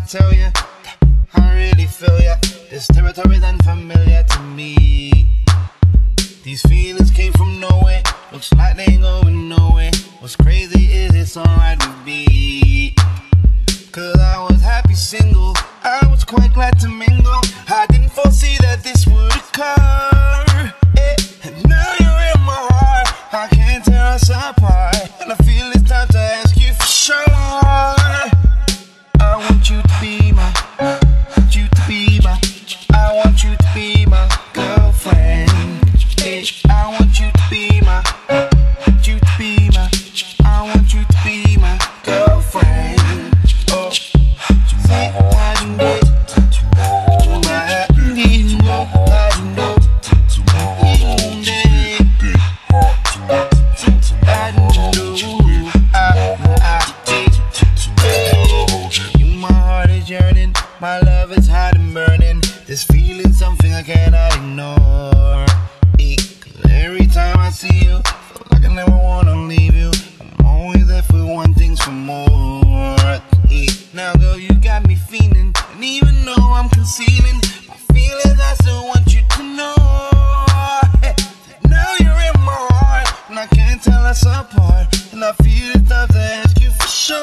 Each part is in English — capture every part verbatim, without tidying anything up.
tell you, I really feel ya. This territory's unfamiliar to me. These feelings came from nowhere. Looks like they ain't going nowhere. What's crazy is it's alright with me. Cause I was happy single, I was quite glad to mingle. I didn't foresee that this would occur, eh. And now you're in my heart, I can't tear us apart. And I feel it's time to ask you for sure. I want you to be my, want you to be my, I want you to be my girlfriend, eh. I want you to be my, want you to be my, I want you to be my girlfriend. Oh, say I can get my love is hot and burning. This feeling something I cannot ignore. Every time I see you, feel like I never wanna leave you. I'm always there for one things for more. Now girl, you got me feeling, and even though I'm concealing my feelings, I still want you to know that now you're in my heart, and I can't tell us apart. And I feel it's time to ask you for sure.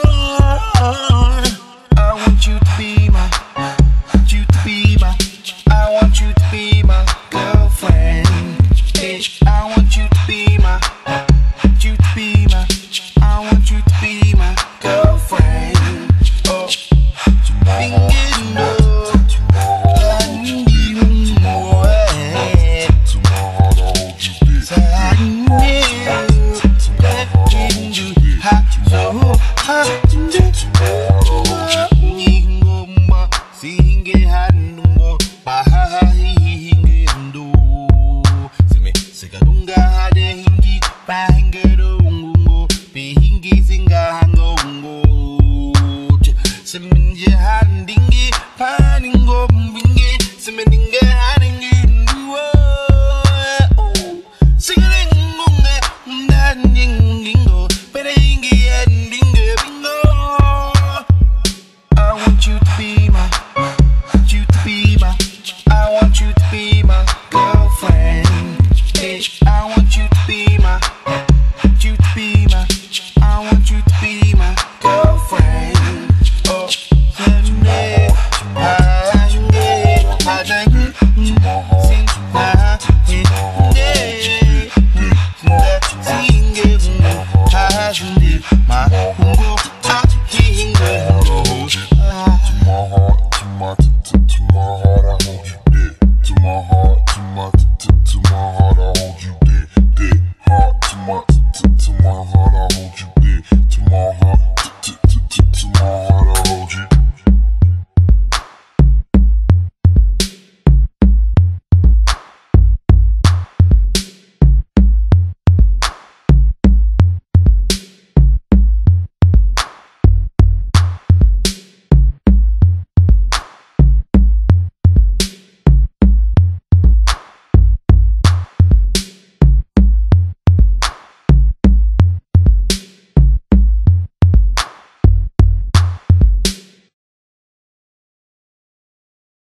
I want you to be my, want you to be my, I want you to be my girlfriend. I want you to be my, want you to be my, I want you to be my girlfriend. Oh, been getting low, I need you more. So I need you, hot, so hot. Singe hanungo baha hinge ndo sime sekadunga hade hingi bahengero ungungo behingi singa hango ungo semenje handingi paningo mbinge semendinge haningi ndo singelengunga ndanyingingo behingi endinge bingo. I want you to be my, I want you to be my girlfriend. I want you to be my, want you to be my, I want you to be my girlfriend. Oh, someday I can get, I can get, sing my hit, yeah. Sing it, I can get my humble, I can get my heart, to my, to my.